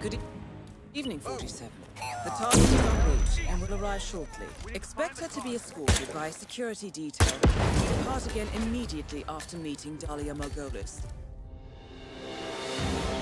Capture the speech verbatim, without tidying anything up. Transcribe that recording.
Good e evening, forty-seven. The task is en route and will arrive shortly. Expect her to be escorted by a security detail and depart again immediately after meeting Dahlia Margolis.